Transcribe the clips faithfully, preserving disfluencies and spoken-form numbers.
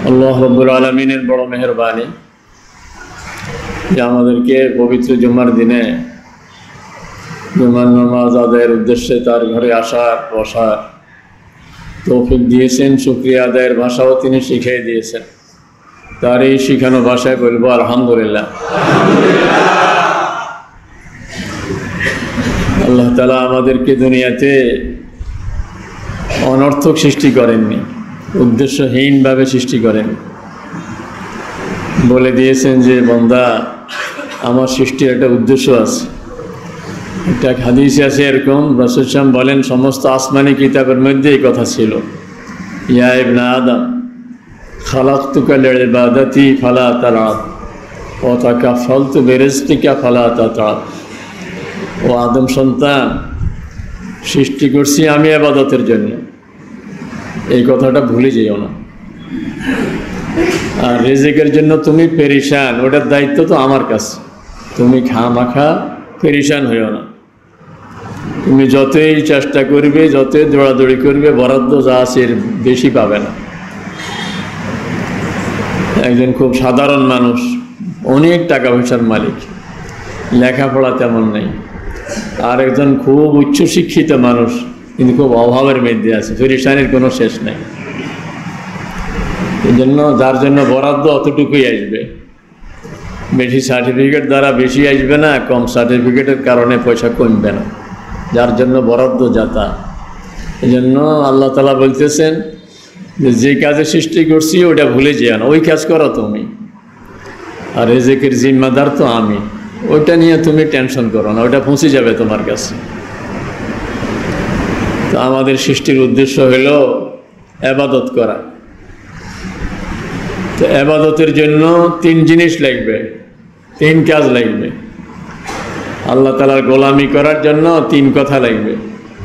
আল্লাহ রাব্বুল আলামিনের বড় মেহেরবানি যে আমাদেরকে পবিত্র জুমার দিনে জুমার নামাজ আদায়ের উদ্দেশ্যে তার ঘরে আসার বসার তৌফিক দিয়েছেন। শুকরিয়া আদায়ের ভাষাও তিনি শিখিয়ে দিয়েছেন। তার এই শিখানো ভাষায় বলবো আলহামদুলিল্লাহ। আল্লাহ তাআলা আমাদেরকে দুনিয়াতে অনর্থক সৃষ্টি করেননি, উদ্দেশ্যহীনভাবে সৃষ্টি করেন। বলে দিয়েছেন যে বান্দা, আমার সৃষ্টির একটা উদ্দেশ্য আছে। একটা হাদিস আছে এরকম, রাসূল সাল্লাল্লাহু আলাইহি ওয়াসাল্লাম বলেন, সমস্ত আসমানি কিতাবের মধ্যে এই কথা ছিল, ইয়া ইবনা আদম খালাকতুকা লিইবাদাতি ফালা তালআব ওয়া তাকাফালতু বিরিজকিকা ফালা তাতআব। ও আদম সন্তান, সৃষ্টি করছি আমি ইবাদতের জন্য, এই কথাটা ভুলে যেও না। আর রিজিকের জন্য তুমি পেরেশান, ওটার দায়িত্ব তো আমার কাছে। তুমি খামাখা পেরেশান হইও না। তুমি যতই চেষ্টা করবে, যতই দৌড়াদৌড়ি করবে, বরাদ্দ যা আছে এর বেশি পাবে না। একজন খুব সাধারণ মানুষ, অনেক টাকা পয়সার মালিক, লেখাপড়া তেমন নেই। আর একজন খুব উচ্চশিক্ষিত মানুষ, কিন্তু খুব অভাবের মধ্যে আছে, পেরেশানির কোনো শেষ নেই। এই জন্য যার জন্য বরাদ্দ অতটুকুই আসবে, বেশি সার্টিফিকেট দ্বারা বেশি আসবে না, কম সার্টিফিকেটের কারণে পয়সা কমবে না। যার জন্য বরাদ্দ যাতা। এই জন্য আল্লাহ তাআলা বলতেছেন যে যে কাজে সৃষ্টি করছি ওটা ভুলে যেও না, ওই কাজ করো তুমি। আর রিজিকের জিম্মাদার তো আমি, ওইটা নিয়ে তুমি টেনশন করো না, ওটা পৌঁছে যাবে তোমার কাছে। তো আমাদের সৃষ্টির উদ্দেশ্য হলো ইবাদত করা। তো ইবাদতের জন্য তিন জিনিস লাগবে, তিন কাজ লাগবে। আল্লাহ তাআলার গোলামি করার জন্য তিন কথা লাগবে।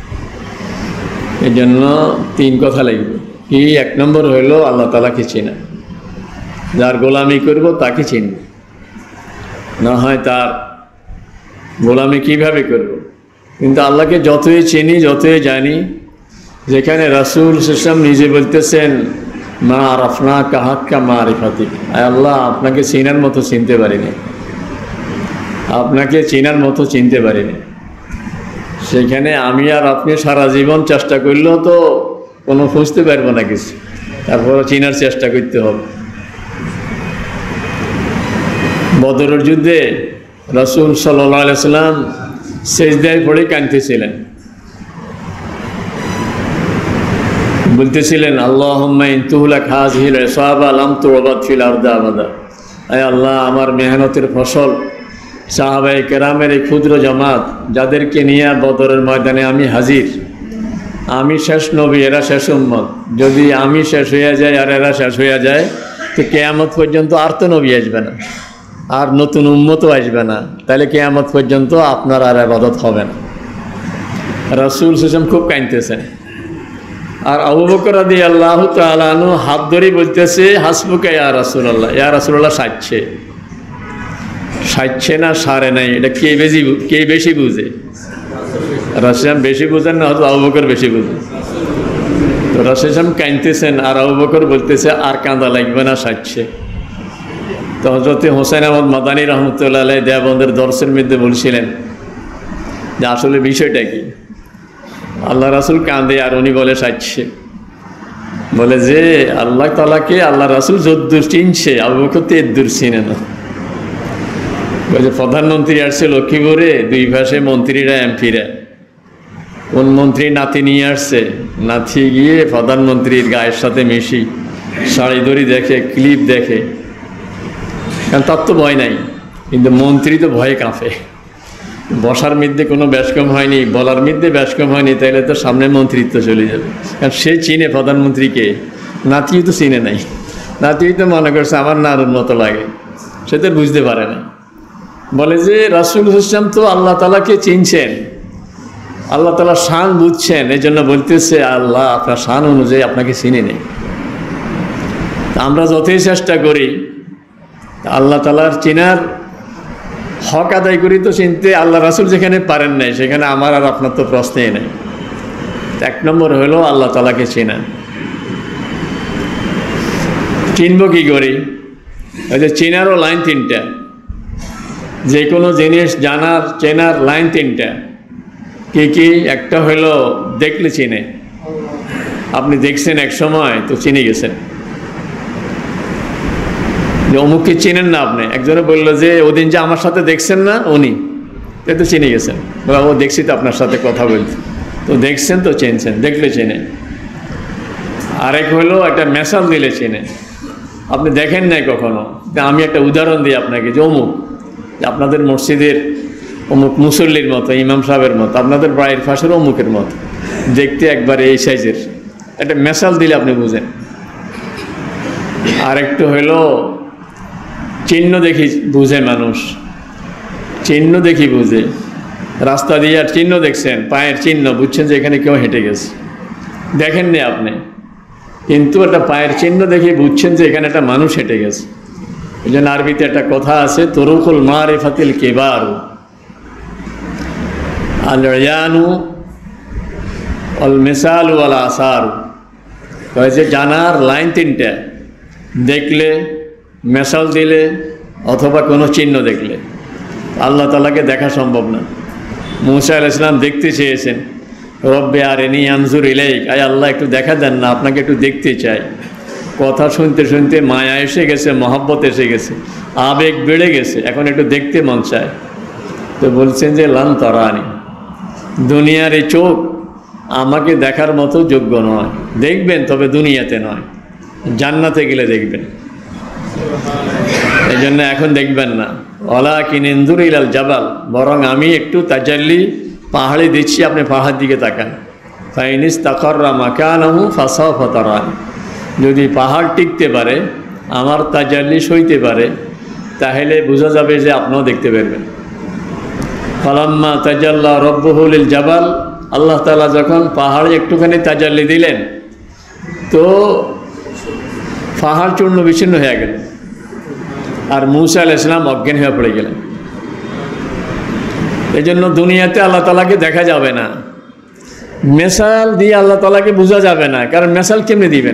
এই জন্য তিন কথা লাগবে কি? এক নম্বর হইল আল্লাহ তাআলাকে চেনা। যার গোলামি করব তাকে চিনব, না হয় তার গোলামি কিভাবে করব। কিন্তু আল্লাহকে যতই চিনি, যতই জানি, যেখানে রাসূল সাল্লাল্লাহু আলাইহি ওয়াসাল্লাম নিজে বলতেছেন, মা আরাফনা কাহাক্কা মারিফাতিক, আয় আল্লাহ, আপনাকে চিনার মতো চিনতে পারিনি, আপনাকে চিনার মতো চিনতে পারিনি। সেখানে আমি আর আপনি সারা জীবন চেষ্টা করলেও তো কোনো খুঁজতে পারবো না কিছু, তারপরে চিনার চেষ্টা করতে হবে। বদরের যুদ্ধে রাসূল সাল্লাল্লাহু আলাইহি ওয়াসাল্লাম সিজদায় পড়ে কাঁদতেছিলেন, বলতেছিলেন, আল্লাহুম্মা ইন তুহলাক হাযিহিল ইসাবা লাম তুবাদ ফিল আরদি আবাদা। আয় আল্লাহ, আমার মেহনতের ফসল সাহাবায়ে কেরামের এই ক্ষুদ্র জামাত, যাদেরকে নিয়ে বদরের ময়দানে আমি হাজির, আমি শেষ নবী, এরা শেষ উম্মত। যদি আমি শেষ হয়ে যাই আর এরা শেষ হয়ে যায়, তো কিয়ামত পর্যন্ত আর তো নবী আসবে না, আর নতুন উম্মতও আসবে না। তাহলে কিয়ামত পর্যন্ত আপনার আর ইবাদত হবে না। রাসূল সাল্লাল্লাহু আলাইহি ওয়াসাল্লাম খুব কাঁদতেছেন। আর আবু বকর রাদিয়াল্লাহু তাআলা আনহু হাত ধরে বলতেছে, হাসবুকা ইয়া রাসূলুল্লাহ, ইয়া রাসূলুল্লাহ সাজছে সাজছে না সারে নাই, এটা কে বেশি কে বেশি বুঝে? রাসূল বেশি বুঝেন না, হয়তো আবু বকর বেশি বুঝে। তো রাসূল কাঁদতেছেন আর আবু বকর বলতেছে, আর কাঁদা লাগবে না, সাজছে। তো হযরত হোসেন আহমদ মাদানী রহমতুল্লাহ আলাইহি দেওবন্দের দর্শের মধ্যে বলছিলেন যে আসলে বিষয়টা কি। আল্লাহ রাসূল কাঁদে আর উনি বলে সাজছে। বলে যে আল্লাহ তাআলাকে আল্লাহ রাসূল যদ্দূর চিনছে, আবু বকর তো এদ্দূর চিনে না। বলে প্রধানমন্ত্রী আসছে লক্ষ্মীপুরে, দুই পাশে মন্ত্রীরা, এমপিরা। কোন মন্ত্রী নাতি নিয়ে আসছে, নাতি গিয়ে প্রধানমন্ত্রীর গায়ের সাথে মিশি শাড়ি ধরি দেখে, ক্লিপ দেখে, কারণ তার তো ভয় নাই, কিন্তু মন্ত্রী তো ভয়ে কাঁপে। বসার মধ্যে কোনো ব্যাসকম হয়নি, বলার মধ্যে ব্যাসকম হয়নি, তাইলে তো সামনে মন্ত্রিত্ব চলে যাবে। কারণ সে চিনে প্রধানমন্ত্রীকে, নাতিও তো চিনে নাই। নাতিও তো মনে করছে আমার নারুর মতো লাগে, সে তো বুঝতে পারে না। বলে যে রাসূল ইসলাম তো আল্লাহ তাআলাকে চিনছেন, আল্লাহ তাআলার শান বুঝছেন, এই জন্য বলতেছে, আল্লাহ আপনার শান অনুযায়ী আপনাকে চিনে নেই। আমরা যতই চেষ্টা করি আল্লাহ তাআলার চিনার হক আদায় করি, তো চিনতে আল্লাহ রাসূল যেখানে পারেন নাই, সেখানে আমার আর আপনার তো প্রশ্নই নেই। এক নম্বর হলো আল্লাহ তাআলাকে চেনা। চিনব কী করি? ওই যে চেনারও লাইন তিনটা, যে কোনো জিনিস জানার চেনার লাইন তিনটা। কি কি? একটা হলো দেখলে চিনে। আপনি দেখছেন এক সময় তো চিনে গেছেন, যে অমুককে চিনেন না আপনি। একজনে বললো যে ওদিন যে আমার সাথে দেখছেন না, উনি তো চিনে গেছেন। ও দেখছি তো আপনার সাথে কথা বলছি, তো দেখছেন তো চিনছেন, দেখলে চেনে। আরেক হলো একটা মেসাল দিলে চেনে। আপনি দেখেন নাই কখনো, আমি একটা উদাহরণ দিই আপনাকে, যে অমুক আপনাদের মসজিদের অমুক মুসল্লির মতো, ইমাম সাহেবের মতো, আপনাদের বাড়ির পাশের অমুকের মতো, দেখতে একবারে এই সাইজের। একটা মেসাল দিলে আপনি বুঝেন। আরেকটু হলো চিহ্ন দেখি বুঝে মানুষ, চিহ্ন দেখি বুঝে। রাস্তা দিয়ে আর চিহ্ন দেখছেন, পায়ের চিহ্ন, বুঝছেন যে এখানে কেউ হেঁটে গেছে। দেখেননি আপনি, কিন্তু একটা পায়ের চিহ্ন দেখে বুঝছেন যে এখানে একটা মানুষ হেঁটে গেছে। এই জন্য আরবিতে একটা কথা আছে, তরুকুল মারিফাতিল কিবার আল ইয়ানু অল মিসাল ওয়াল আসার। যে জানার লাইন তিনটা, দেখলে, মেসাল দিলে, অথবা কোনো চিহ্ন দেখলে। আল্লাহ তাআলাকে দেখা সম্ভব না। মুসা আলাইহিস সালাম দেখতে চেয়েছেন, রব্বে আরিনি আনজুর ইলাইক, আয় আল্লাহ একটু দেখা দেন না, আপনাকে একটু দেখতে চাই। কথা শুনতে শুনতে মায়া এসে গেছে, মহব্বত এসে গেছে, আবেগ বেড়ে গেছে, এখন একটু দেখতে মন চায়। তো বলছেন যে লান তারানি, দুনিয়ার এই চোখ আমাকে দেখার মতো যোগ্য নয়। দেখবেন তবে দুনিয়াতে নয়, জান্নাতে গেলে দেখবেন। এই জন্য এখন দেখবেন না। ওয়ালাকিন ইনজুর ইলাল জাবাল, বরং আমি একটু তাজাল্লি পাহাড়ে দিচ্ছি, আপনি পাহাড় দিকে তাকান। ফাইন ইসতাকাররা মাকানাহু ফাসাওফা তারানি, যদি পাহাড় টিকতে পারে, আমার তাজাল্লি সইতে পারে, তাহলে বোঝা যাবে যে আপনিও দেখতে পারবেন। ফালাম্মা তাজাল্লা রব্বুহু লিল জাবাল, আল্লাহ তাআলা যখন পাহাড়ে একটুখানি তাজাল্লি দিলেন, তো পাহাড় চূর্ণ বিচ্ছিন্ন হয়ে গেল, আর মুসা আলাইহিস সালাম অজ্ঞান হয়ে পড়ে গেলেন। এই জন্য দুনিয়াতে আল্লাহ তাআলাকে দেখা যাবে না, মেসাল দিয়ে আল্লাহ তাআলাকে বোঝা যাবে না। কারণ মেসাল কেমনে দিবেন?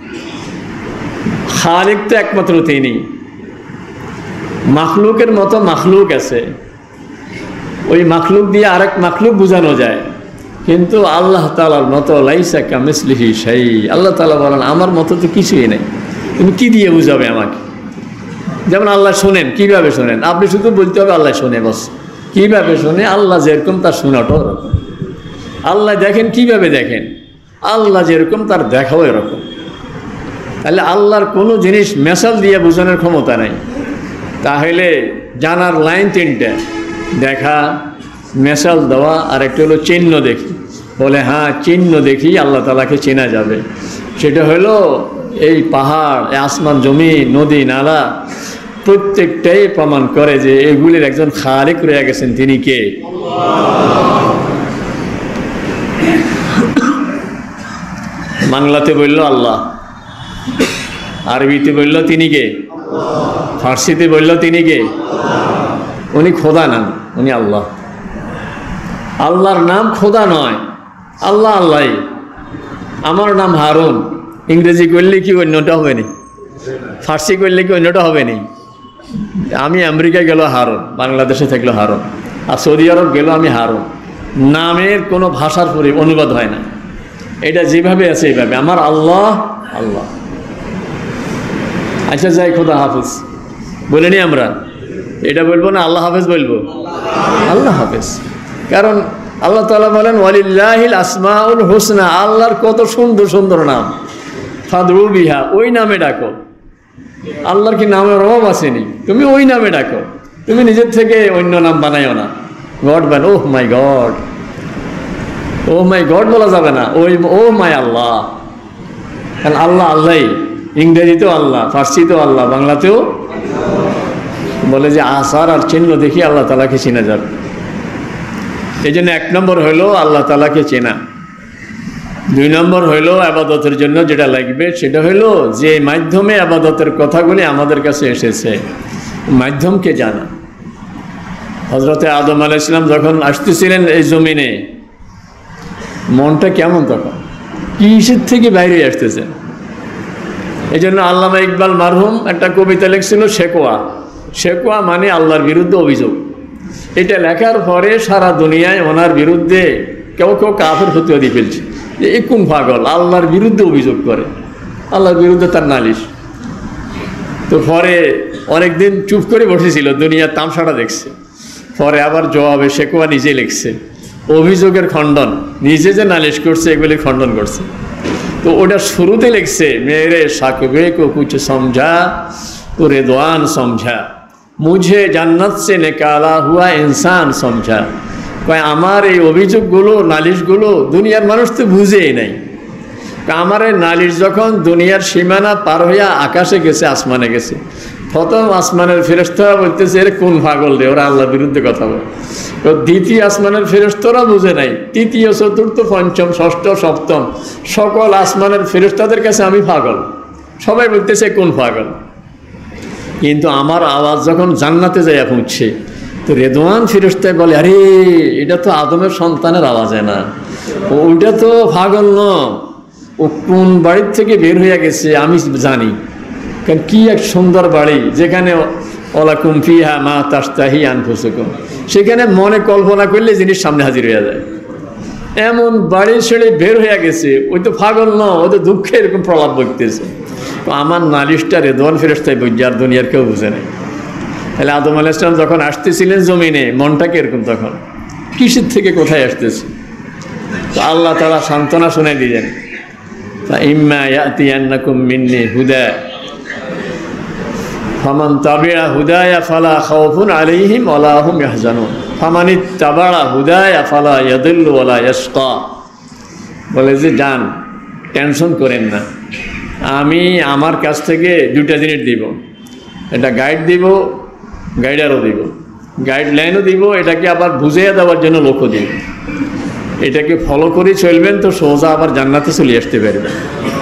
খালিক তো একমাত্র তিনি। মাখলুকের মতো মাখলুক আছে, ওই মাখলুক দিয়ে আরেক মাখলুক বোঝানো যায়, কিন্তু আল্লাহ তাআলার মতো লাইসা কামিসলিহি শাই। আল্লাহ তাআলা বলেন আমার মতো তো কিছুই নেই, তুমি কি দিয়ে বুঝাবে আমাকে? যেমন আল্লাহ শোনেন, কিভাবে শোনেন? আপনি শুধু বলতে হবে আল্লাহ শোনে, বস। কিভাবে শোনে? আল্লাহ যেরকম তার শোনাটাও এরকম। আল্লাহ দেখেন, কিভাবে দেখেন? আল্লাহ যেরকম তার দেখাও এরকম। তাহলে আল্লাহর কোনো জিনিস মেসাল দিয়ে বোঝানোর ক্ষমতা নেই। তাহলে জানার লাইন তিনটা, দেখা, মেসাল দেওয়া, আর একটা হলো চিহ্ন দেখি। বলে হ্যাঁ, চিহ্ন দেখি আল্লাহ তাআলাকে চেনা যাবে। সেটা হলো এই পাহাড়, আসমান, জমি, নদী, নালা, প্রত্যেকটাই প্রমাণ করে যে এগুলির একজন খালিক রয়ে গেছেন। তিনি কে? বাংলাতে বলল আল্লাহ, আরবিতে বলল তিনি কে, ফার্সিতে বলল তিনি কে। উনি খোদা নাম, উনি আল্লাহ। আল্লাহর নাম খোদা নয়, আল্লাহ আল্লাহ। আমার নাম হারুন, ইংরেজি করলে কি অন্যটা হবে নি? ফার্সি করলে কি অন্যটা হবে নি? আমি আমেরিকা গেল হারুন, বাংলাদেশে থাকলো হারুন, আর সৌদি আরব গেল আমি হারুন। নামের কোনো ভাষার পরে অনুবাদ হয় না, এটা যেভাবে আছে এইভাবে। আমার আল্লাহ আল্লাহ। আচ্ছা যাই, খোদা হাফেজ বলিনি আমরা, এটা বলবো না আল্লাহ হাফেজ বলবো? আল্লাহ হাফেজ। কারণ আল্লাহ তাআলা বলেন ওয়ালিল্লাহিল আসমাউল হুসনা, আল্লাহর কত সুন্দর সুন্দর নাম, ফাদউ বিহা, ওই নামে ডাকো। আল্লাহর কি নামের অভাব আসেনি? তুমি ওই নামে ডাকো, তুমি নিজের থেকে অন্য নাম বানাইও না। গড বান, oh my god, oh my god বলা যাবে না, ওই ও মাই আল্লাহ। কারণ আল্লাহ আল্লাহই, ইংরেজিতেও আল্লাহ, ফার্সিতেও আল্লাহ, বাংলাতেও। বলে যে আসার আর চিহ্ন দেখি আল্লাহ তাআলাকে চেনা যাবে। এই জন্য এক নম্বর হইল আল্লাহ তাআলাকে চেনা। দুই নম্বর হইল আবাদতের জন্য যেটা লাগবে সেটা হইল যে মাধ্যমে আবাদতের কথাগুলি আমাদের কাছে এসেছে, মাধ্যমকে জানা। হযরতে আদম আলাইহিস সালাম যখন আসতেছিলেন এই জমিনে, মনটা কেমন তখন? কিসের থেকে বাইরে আসতেছেন? এই জন্য আল্লামা ইকবাল মারহুম একটা কবিতা লিখছিল শেকোয়া। শেকোয়া মানে আল্লাহর বিরুদ্ধে অভিযোগ। এটা লেখার পরে সারা দুনিয়ায় ওনার বিরুদ্ধে কেউ কেউ কাফের ফতোয়া দিয়ে ফেলছে যে এ কোন পাগল, আল্লাহর বিরুদ্ধে অভিযোগ করে, আল্লাহর বিরুদ্ধে তার নালিশ। তো পরে অনেকদিন চুপ করে বসেছিল, দুনিয়ার তামসাটা দেখছে। পরে আবার জবাবে শেকোয়া নিজে লিখছে অভিযোগের খণ্ডন, নিজে যে নালিশ করছে এগুলি খণ্ডন করছে। তো ওটা শুরুতে লিখছে মেরে সাকবে কো কুছ সমঝা তো রেদওয়ান সমঝা, মুঝে জান্নাত সে নিকালা হুয়া ইনসান সমঝা। কয় আমার এই অভিযোগগুলো নালিশগুলো দুনিয়ার মানুষ তো বুঝেই নাই। আমার এই নালিশ যখন দুনিয়ার সীমানা পার হইয়া আকাশে গেছে, আসমানে গেছে, প্রথম আসমানের ফেরেশতারা বলতেছে এর কোন পাগল রে, ওরা আল্লাহর বিরুদ্ধে কথা বলে। দ্বিতীয় আসমানের ফেরেশতারা বুঝে নাই, তৃতীয় চতুর্থ পঞ্চম ষষ্ঠ সপ্তম সকল আসমানের ফেরেশতাদের কাছে আমি পাগল, সবাই বলতেছে কোন পাগল। কিন্তু আমার আওয়াজ যখন জান্নাতে যাইয়া পৌঁছছে তো রেদওয়ান ফেরেশতা বলে আরে এটা তো আদমের সন্তানের আওয়াজে না, ওইটা তো পাগল ন, ও কোন বাড়ির থেকে বের হইয়া গেছে আমি জানি। কারণ কি এক সুন্দর বাড়ি, যেখানে ওয়ালাকুম ফিহা মা তাশতাহি আনফুসুকুম, সেখানে মনে কল্পনা করলে জিনিস সামনে হাজির হয়ে যায়। এমন বাড়ি ছেড়ে বের হইয়া গেছে, ওই তো পাগল ন, ওই তো দুঃখে এরকম প্রলাপ বলতেছে। তো আমার নালিশটা রেদওয়ান ফেরেশতাই বুঝছে, আর দুনিয়ার কেউ বুঝে নেই। তাহলে আদম আলাইহিস সালাম যখন আসতেছিলেন জমিনে মনটাকে এরকম, তখন কিসের থেকে কোথায় আসতেছে। তো আল্লাহ তাআলা সান্ত্বনা শুনে দিলেন ইম্মা ইয়াতিয়ান্নাকুম মিন্নি হুদা ফামান তাবিআ হুদায়া ফালা খাউফুন আলাইহিম ওয়ালা হুম ইয়াহজানুন ফামানিত্তাবাআ হুদায়া ফালা ইয়াদিল্লু ওয়ালা ইয়াশকা। বলে যে যান, টেনশন করেন না, আমি আমার কাছ থেকে দুটা জিনিস দিব, এটা গাইড দিব, গাইডারও দিব, গাইডলাইনও দিব, এটাকে আবার বুঝিয়ে দেওয়ার জন্য লক্ষ্য দিব। এটাকে ফলো করে চলবেন তো সোজা আবার জান্নাতে চলে আসতে পারবেন।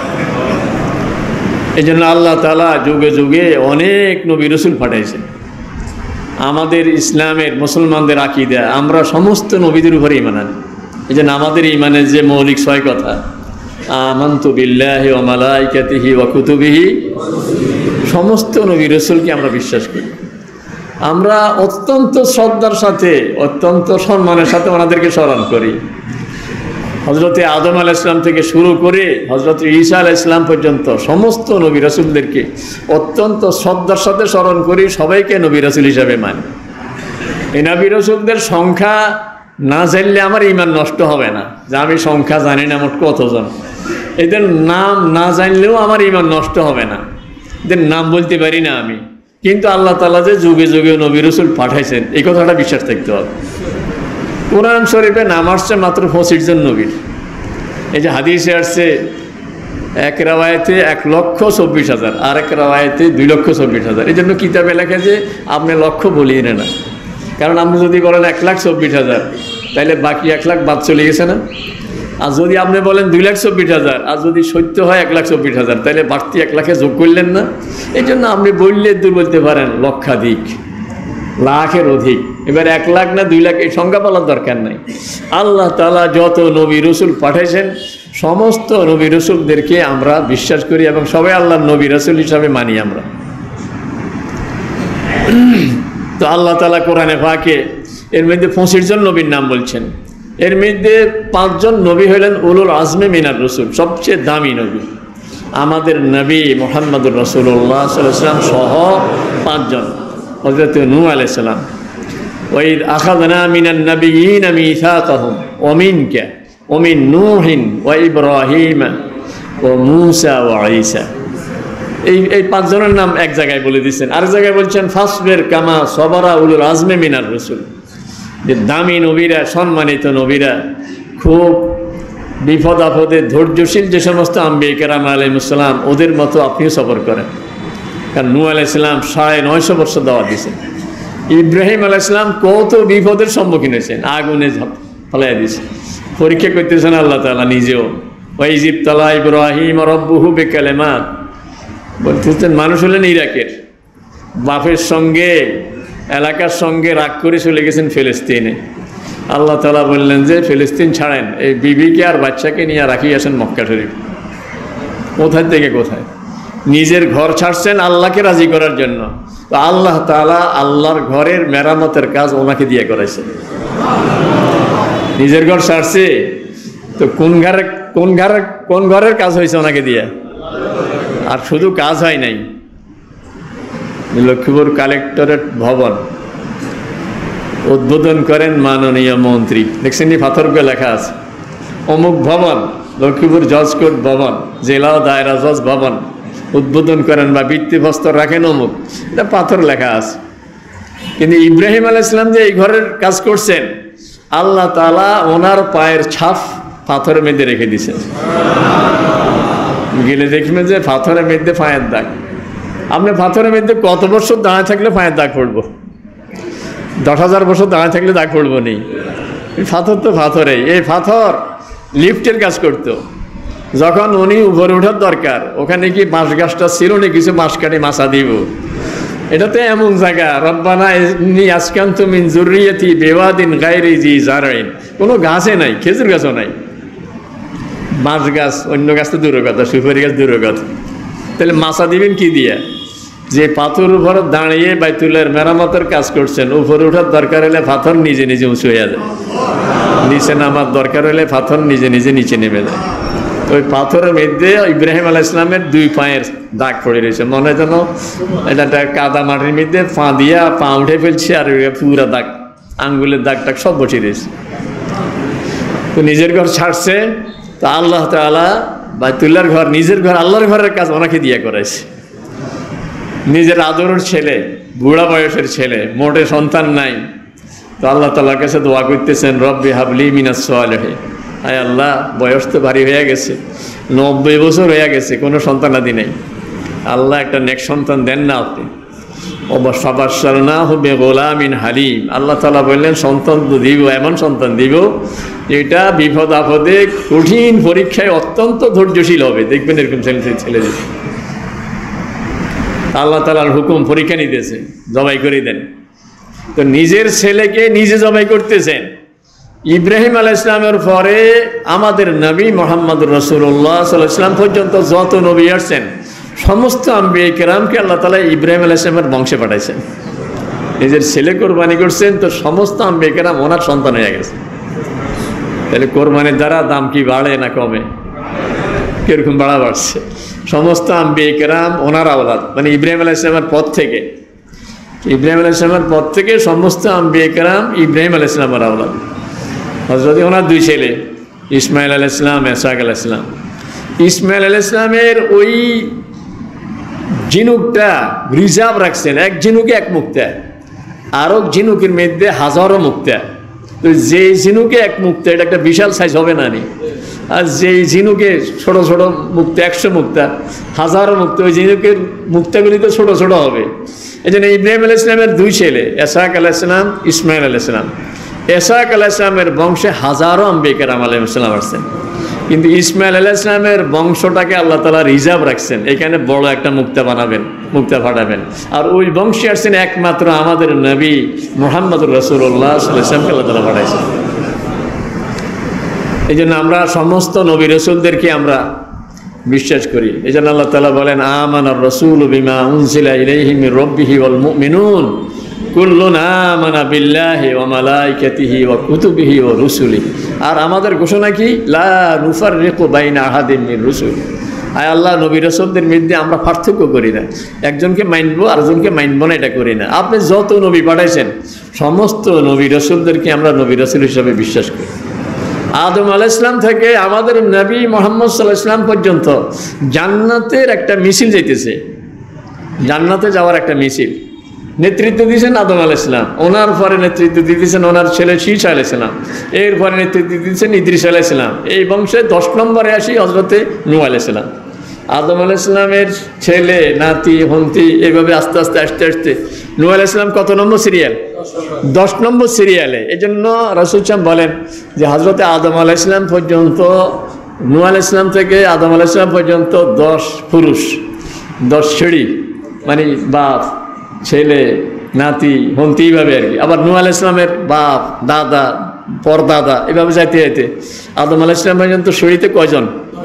এই জন্য আল্লাহ তাআলা যুগে যুগে অনেক নবী রাসূল পাঠাইছেন। আমাদের ইসলামের মুসলমানদের আকীদা, আমরা সমস্ত নবীদের উপরে ঈমান আনি। এই জন্য আমাদের ঈমানের যে মৌলিক ছয় কথা, আমানতু বিল্লাহি ওয়া মালাইকাতিহি ওয়া কুতুবিহি, সমস্ত নবী রাসূলকে আমরা বিশ্বাস করি। আমরা অত্যন্ত শ্রদ্ধার সাথে, অত্যন্ত সম্মানের সাথে ওনাদেরকে স্মরণ করি। হজরতে আদম আলাইহিস সালাম থেকে শুরু করে হজরত ঈসা আলাইহিস সালাম পর্যন্ত সমস্ত নবী রাসূলদেরকে অত্যন্ত শ্রদ্ধার সাথে স্মরণ করি, সবাইকে নবী রাসূল হিসাবে মানি। এই নবী রাসূলদের সংখ্যা না জানলে আমার ঈমান নষ্ট হবে না, যে আমি সংখ্যা জানি না মোট কতজন। এদের নাম না জানলেও আমার ঈমান নষ্ট হবে না, এদের নাম বলতে পারি না আমি, কিন্তু আল্লাহ তাআলা যে যুগে যুগে নবী রাসূল পাঠাইছেন এই কথাটা বিশ্বাস থাকতে হবে। কোরআন শরীফে নাম আসছে মাত্র পঁচিশ জন নবীর। এই যে হাদিসে আসছে এক রাওয়ায়াতে এক লক্ষ চব্বিশ হাজার, আর এক রাওয়ায়াতে দুই লক্ষ চব্বিশ হাজার। এই জন্য কিতাবে লেখা যে আপনি লক্ষ বলিয়ে না, কারণ আপনি যদি বলেন এক লাখ চব্বিশ হাজার তাহলে বাকি এক লাখ বাদ চলে গেছে না। আর যদি আপনি বলেন দুই লাখ চব্বিশ হাজার আর যদি সত্য হয় এক লাখ চব্বিশ হাজার তাহলে বাড়তি এক লাখে যোগ করলেন না। এই জন্য আপনি বললে দূর বলতে পারেন লক্ষাধিক, লাখের অধিক। এবার এক লাখ না দুই লাখ এই সংখ্যা বলার দরকার নাই। আল্লাহ তাআলা যত নবী রাসূল পাঠাইছেন সমস্ত নবী রাসূলদেরকে আমরা বিশ্বাস করি এবং সবাই আল্লাহর নবী রাসূল হিসাবে মানি আমরা। তো আল্লাহ তাআলা কোরআনে পাকে এর মধ্যে পঁচিশ জন নবীর নাম বলছেন। এর মধ্যে পাঁচজন নবী হলেন উলুল আজমে মিনার রাসূল, সবচেয়ে দামি নবী। আমাদের নবী মুহাম্মদুর রাসূলুল্লাহ সাল্লাল্লাহু আলাইহি ওয়াসাল্লাম সহ পাঁচজন। হযরত নূহ আলাইহিস সালাম, ওয়াইদ আখাযনা মিনান নাবিয়্যিনা মিসাকাহুম ওয়া মিনকা ওয়া মিন নূহিন ওয়া ইব্রাহিম ওয়া মূসা ওয়া ঈসা। এই এই পাঁচজনের নাম এক জায়গায় বলে দিচ্ছেন, আর জায়গায় বলছেন ফাসবির কামা সবারা উলুল আজমে মিনার রাসূল। যে দামি নবীরা, সম্মানিত নবীরা, খুব বিপদ আপদে ধৈর্যশীল যে সমস্ত আম্বিয়া কেরাম আলাইহিস সালাম, ওদের মতো আপনিও সবর করেন। কারণ নূহ আলাইহিস সালাম সাড়ে নয়শো বছর দাওয়াত দিয়েছেন। ইব্রাহিম আলাইহিস সালাম কত বিপদের সম্মুখীন হয়েছেন, আগুনে ফেলাই দিয়েছেন, পরীক্ষা করতেছেন আল্লাহ তাআলা নিজেও। ওয়াইজ ইবতালা ইব্রাহিম রাব্বুহু বিকালিমাত, বলতেছেন মানুষ হলেন ইরাকের, বাপের সঙ্গে এলাকার সঙ্গে রাগ করে চলে গেছেন ফিলিস্তিনে। আল্লাহ তাআলা বললেন যে ফিলিস্তিন ছাড়েন, এই বিবিকে আর বাচ্চাকে নিয়ে রাখি আসেন মক্কা শরীফ। কোথায় থেকে কোথায়? নিজের ঘর ছাড়ছেন আল্লাহকে রাজি করার জন্য। তো আল্লাহ তাআলা আল্লাহর ঘরের মেরামতের কাজ ওনাকে দিয়ে করাইছেন। নিজের ঘর ছাড়ছে তো কোন ঘরে কোন ঘরে কোন ঘরের কাজ হয়েছে ওনাকে দিয়ে। আর শুধু কাজ হয় নাই, লক্ষ্মীপুর কালেক্টরেট ভবন উদ্বোধন করেন মাননীয় মন্ত্রী। দেখছেন নি পাথরগুলো লেখা আছে, অমুক ভবন, লক্ষ্মীপুর জজ কোর্ট ভবন, জেলা ও দায়রা জজ ভবন উদ্বোধন করেন বা ভিত্তিপ্রস্তর রাখেন অমুক, এটা পাথর লেখা আছে। কিন্তু ইব্রাহিম আলাইহিস সালাম যে এই ঘরের কাজ করছেন, আল্লাহ তাআলা ওনার পায়ের ছাপ পাথরের মধ্যে রেখে দিয়েছেন। গেলে দেখবেন যে পাথরের মধ্যে পায়ের দাগ। আপনি পাথরের মধ্যে কত বছর দাঁড়ায় থাকলে পায়ের দাগ পড়বো? দশ হাজার বছর দাঁড়ায় থাকলে দাগ পড়বো নেই। পাথর তো পাথরে। এই পাথর লিফটের কাজ করতো। যখন উনি উপরে ওঠার দরকার, ওখানে কি বাঁশ গাছটা ছিল না, কিছু বাঁশ কাটি মাছা দিব। এটাতে এমন জায়গা, রব্বানা ইন্নী আসকানতু মিন যুররিয়াতি বিওয়াদিন গায়রি জি জারইন, কোনো গাছে নাই, খেজুর গাছও নাই। বাঁশ গাছ, অন্য গাছ তো দূরের কথা, সুপারি গাছ দূরের কথা। তাহলে মাছা দিবেন কি দিয়ে? যে পাথর উপর দাঁড়িয়ে বাইতুলের মেরামতের কাজ করছেন, উপরে ওঠার দরকার হলে পাথর নিজে নিজে উঁচু হয়ে যায়, নিচে নামার দরকার হলে পাথর নিজে নিজে নিচে নেমে যায়। ওই পাথরের মধ্যে ইব্রাহিম আলাইহিস সালামের দুই পায়ের দাগ পড়ে রয়েছে। মনে হয় যেন এটা একটা কাদা মাটির মধ্যে পা দিয়া পা উঠে ফেলছে, আর পুরা দাগ, আঙ্গুলের দাগ টাগ সব বসে রয়েছে। তো নিজের ঘর ছাড়ছে, তো আল্লাহ তাআলা বাইতুল্লাহর ঘর, নিজের ঘর, আল্লাহর ঘরের কাজ ওনাকে দিয়ে করাইছে। নিজের আদরের ছেলে, বুড়া বয়সের ছেলে, মোটে সন্তান নাই, তো আল্লাহ তাআলার কাছে দোয়া করতেছেন, রব্বি হাবলি মিনাস সালিহিন। আয় আল্লাহ, বয়স তো ভারী হয়ে গেছে, নব্বই বছর হয়ে গেছে, কোনো সন্তানাদি নেই। আল্লাহ একটা নেক সন্তান দেন না আপনি। ফাবাশশারনাহু বিগুলামিন হালিম। আল্লাহ তাআলা বললেন, সন্তান তো দিব, এমন সন্তান দিব এটা বিপদ আপদে কঠিন পরীক্ষায় অত্যন্ত ধৈর্যশীল হবে। দেখবেন এরকম ছেলে ছেলে দিবে। আল্লাহ তাআলার হুকুম, পরীক্ষা নিতেছে, জবাই করে দেন। তো নিজের ছেলেকে নিজে জবাই করতেছেন। ইব্রাহিম আলাইহিস সালামের পরে আমাদের নবী মুহাম্মদুর রাসূলুল্লাহ সাল্লাল্লাহু আলাইহি ওয়াসাল্লাম পর্যন্ত যত নবী আসছেন, সমস্ত আম্বিয়া কেরামকে আল্লাহ তাআলা ইব্রাহিম আলাইহিস সালামের বংশে পাঠাইছেন। নিজের ছেলে কোরবানি করছেন, তো সমস্ত আম্বিয়া কেরাম ওনার সন্তান হয়ে গেছে। তাহলে কোরবানির দ্বারা দাম কি বাড়ে না কমে? কিরকম বাড়া বাড়ছে? সমস্ত আম্বিয়া কেরাম ওনার আওলাদ, মানে ইব্রাহিম আলাইহিস সালামের পর থেকে, ইব্রাহিম আলাইহিস সালামের পর থেকে সমস্ত আম্বিয়া কেরাম ইব্রাহিম আলাইহিস সালামের আওলাদ। হযরত ওনার দুই ছেলে, ইসমাইল আলাইহিস সালাম, ইসহাক আলাইহিস সালাম। ইসমাইল আলাইহিস সালামের ওই ঝিনুকটা রিজার্ভ রাখছেন, এক ঝিনুকে এক মুক্তা, আরও ঝিনুকের মধ্যে হাজারো মুক্তা। তো যে ঝিনুকে এক মুক্তা, এটা একটা বিশাল সাইজ হবে না নি? আর যেই ঝিনুকে ছোট ছোট মুক্তা, একশো মুক্তা, হাজারো মুক্তা, ওই ঝিনুকের মুক্তাগুলি তো ছোট ছোট হবে। এই জন্য ইব্রাহিম আলাইহিস সালামের দুই ছেলে, ইসহাক আলাইহিস সালাম, ইসমাইল আলাইহিস সালাম। ইসহাক আলাইহিস সালামের বংশে হাজারো আম্বিয়া কেরাম আলাইহিস সালাম আসছেন, কিন্তু ইসমাইল আলাইহিস সালামের বংশটাকে আল্লাহ তাআলা রিজার্ভ রাখছেন, এখানে বড় একটা মুক্তা বানাবেন, মুক্তা ফাটাবেন। আর ওই বংশে আসছেন একমাত্র আমাদের নবী মুহাম্মদুর রাসূলুল্লাহ সাল্লাল্লাহু আলাইহি ওয়াসাল্লামকে আল্লাহ তাআলা পাঠাইছেন। এই জন্য আমরা সমস্ত নবী রাসূলদেরকে আমরা বিশ্বাস করি। এই জন্য আল্লাহ তাআলা বলেন, আমানার রাসূলু বিমা উনজিলা ইলাইহি মির রাব্বিহি ওয়াল মুমিনুন কুল্লুন আমানা বিল্লাহি ওয়া মালাইকাতিহি ওয়া কুতুবিহি ওয়া রুসুলিহি। আর আমাদের ঘোষণা কি? লা নুফাররিকু বাইনা আহাদিন মির রুসুলি। আয় আল্লাহ, নবী রাসূলদের মধ্যে আমরা পার্থক্য করি না, একজনকে মানবো আরেকজনকে মানবো না, এটা করি না। আপনি যত নবী পাঠাইছেন, সমস্ত নবী রাসূলদেরকে আমরা নবী রাসূল হিসাবে বিশ্বাস করি। আদম আলাইহিস সালাম থেকে আমাদের নবী মুহাম্মদ সাল্লাল্লাহু আলাইহি ওয়াসাল্লাম পর্যন্ত জান্নাতের একটা মিছিল যাইতেছে, জান্নাতে যাওয়ার একটা মিছিল। নেতৃত্ব দিয়েছেন আদম আলাইহিস সালাম, ওনার পরে নেতৃত্ব দিয়েছেন ওনার ছেলে শীস আলাইহিস সালাম, এরপরে নেতৃত্ব দিয়েছেন ইদ্রিস আলাইহিস সালাম। এই বংশে দশ নম্বরে আসি হযরতে নূহ আলাইহিস সালাম। আদম আলাইহিস সালামের ছেলে, নাতি, হন্তি, এইভাবে আস্তে আস্তে আসতে আসতে নূহ আলাইহিস সালাম কত নম্বর সিরিয়াল? দশ নম্বর সিরিয়ালে। এই জন্য রাসূল সাহেব বলেন যে হযরতে আদম আলাইহিস সালাম পর্যন্ত, নূহ আলাইহিস সালাম থেকে আদম আলাইহিস সালাম পর্যন্ত দশ পুরুষ, দশ সিঁড়ি, মানে বাপ, ছেলে, নাতি, হন্তি, এইভাবে আর কি। আবার নূহ আলাইহিস সালামের বাপ, দাদা, পরদাদা, এভাবে যাইতে যাইতে আদম আলাইহিস সালাম পর্যন্ত সিঁড়িতে কয়জন?